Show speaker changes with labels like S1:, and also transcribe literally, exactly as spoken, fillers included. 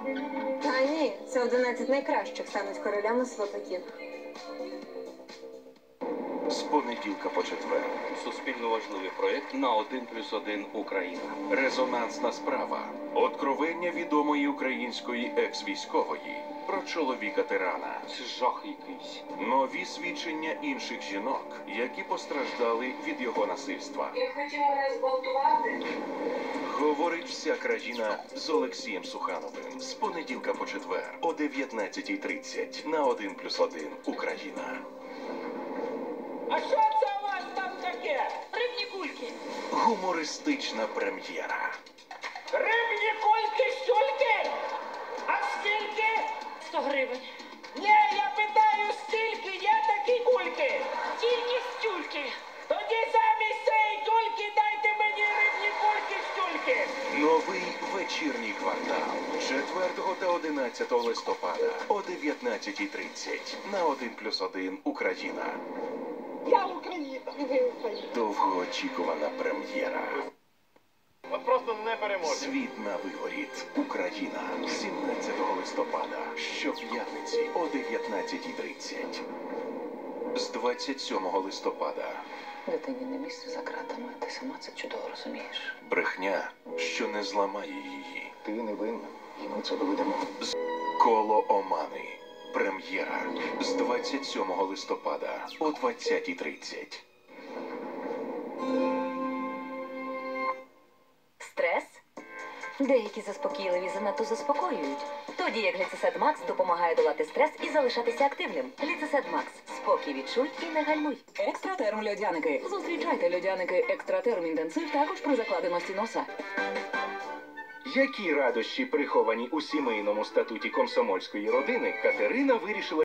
S1: Та ні, це одинадцять найкращих стануть королями слотаків.
S2: З понеділка по четвер. Суспільно важливий проєкт на один плюс один Україна. Резонансна справа. Откровення відомої української екс-військової про чоловіка-тирана.
S3: Це жах якийсь.
S2: Нові свідчення інших жінок, які постраждали від його насильства.
S4: Він хотів мене зґвалтувати.
S2: Говорить вся країна з Олексієм Сухановим. З понеділка по четвер о дев'ятнадцятій тридцять на один плюс один Україна.
S5: А що це у вас там таке?
S4: Рибні кульки.
S2: Гумористична прем'єра.
S5: Рибні кульки стюльки? А скільки?
S4: сто гривень.
S5: Ні, я питаю, скільки є такі кульки?
S4: Тільки стюльки.
S5: Тоді замість цієї тюльки дайте мені рибні кульки стюльки.
S2: Новий вечірній квартал. четвертого та одинадцятого листопада о дев'ятнадцятій тридцять на один плюс один Україна.
S5: Я Україна, ви Україна.
S2: Довгоочікувана прем'єра.
S3: От просто не переможний.
S2: Світ на виворіт. Україна. сімнадцятого листопада. Щоп'ятниці о дев'ятнадцятій тридцять. З двадцять сьомого листопада.
S6: Дитині не місце за ґратами, ти сама це чудово розумієш.
S2: Брехня, що не зламає її.
S3: Ти не винна, і ми це доведемо.
S2: Коло омани. Прем'єра з двадцять сьомого листопада о двадцятій тридцять.
S6: Стрес? Деякі заспокійливі занадто заспокоюють. Тоді як Гліцесед Макс допомагає долати стрес і залишатися активним. Гліцесед Макс. Спокій відчуй і не гальмуй. Екстратерм льодяники. Зустрічайте льодяники Екстратерм інтенсив також при закладеності носа.
S7: Які радощі приховані у сімейному статуті комсомольської родини, Катерина вирішила